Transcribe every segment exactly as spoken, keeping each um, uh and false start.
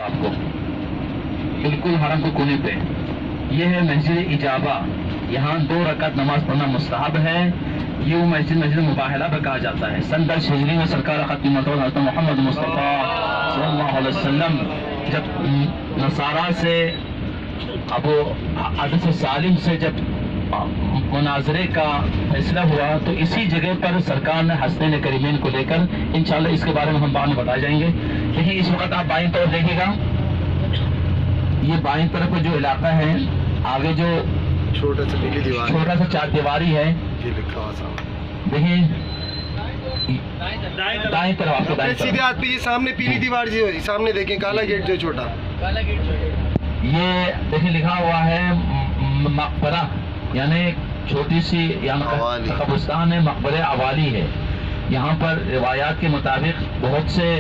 آپ کو بالکل حرم کے کونے پہ. یہ ہے مسجد اجابہ. یہاں دو رکعت نماز پڑھنا مستحب ہے. یہ وہ مسجد مسجد مباہلہ پہ کہا جاتا ہے. سن دس ہجری میں سرکار ختم حضرت محمد مصطفیٰ صلی اللہ علیہ وسلم جب نصارہ سے ابو حضرت سالم سے جب مناظرے کا فیصلہ ہوا تو اسی جگہ پر سرکار نے حسنین کریمین کو لے کر انشاءاللہ اس کے بارے میں ہم بعد میں بتا جائیں گے. لیکن اس وقت آپ بائیں طرف دیکھیے گا, یہ بائیں طرف کا جو علاقہ ہے, آگے جو چھوٹا سا نیلی دیوار چھوٹا سا چار دیواری ہے, یہ لکھا ہوا سامنے دیکھیں دائیں طرف آپ کو دائیں سیدھے طرف ہاتھ پہ یہ سامنے پیلی دیوار جی ہوئی سامنے دیکھیں کالا گیٹ جو چھوٹا یہ دیکھیں لکھا ہوا ہے مقبرہ, یعنی چھوٹی سی یہاں قبرستان ہے, مقبرہ عوالی ہے. یہاں پر روایات کے مطابق بہت سے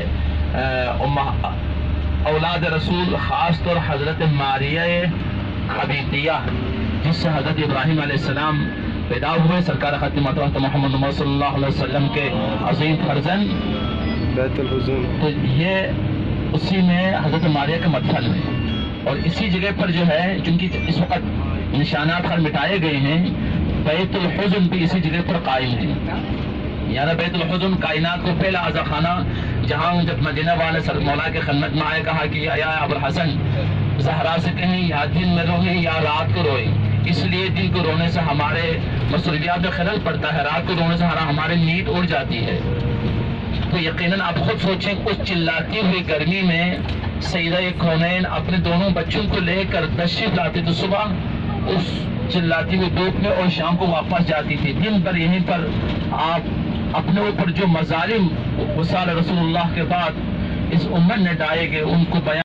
اولاد رسول, خاص طور حضرت ماریہ حبیبیہ جس سے حضرت ابراہیم علیہ السلام پیدا ہوئے, سرکار ختم حضرت محمد صلی اللہ علیہ وسلم کے عظیم فرزند بیت الحزن, تو یہ اسی میں حضرت ماریہ کا مدفن ہے. اور اسی جگہ پر جو ہے جن کی اس وقت نشانات پر مٹائے گئے ہیں, بیت الحزن بھی اسی جگہ پر قائم ہے. یعنی بیت الحزن کائنات کو پہلا عزا خانہ, جہاں جب مدینہ والے سر مولا کے خدمت میں آئے, کہا کہ یا ابوالحسن زہرا سے کہیں یا دن میں روئیں یا رات کو روئیں, اس لیے دن کو رونے سے ہمارے مصروفیات میں خلل پڑتا ہے, رات کو رونے سے ہماری نیند اڑ جاتی ہے. تو یقیناً آپ خود سوچیں, اس چلاتی ہوئی گرمی میں سیدہ کونین اپنے دونوں بچوں کو لے کر تشریف لاتی تو صبح اس چلاتی ہوئی دھوپ میں اور شام کو واپس جاتی تھی. دن بھر یہیں پر آپ اپنے اوپر جو مظالم وصال رسول اللہ کے بعد اس امت نے ڈائے گئے ان کو بیان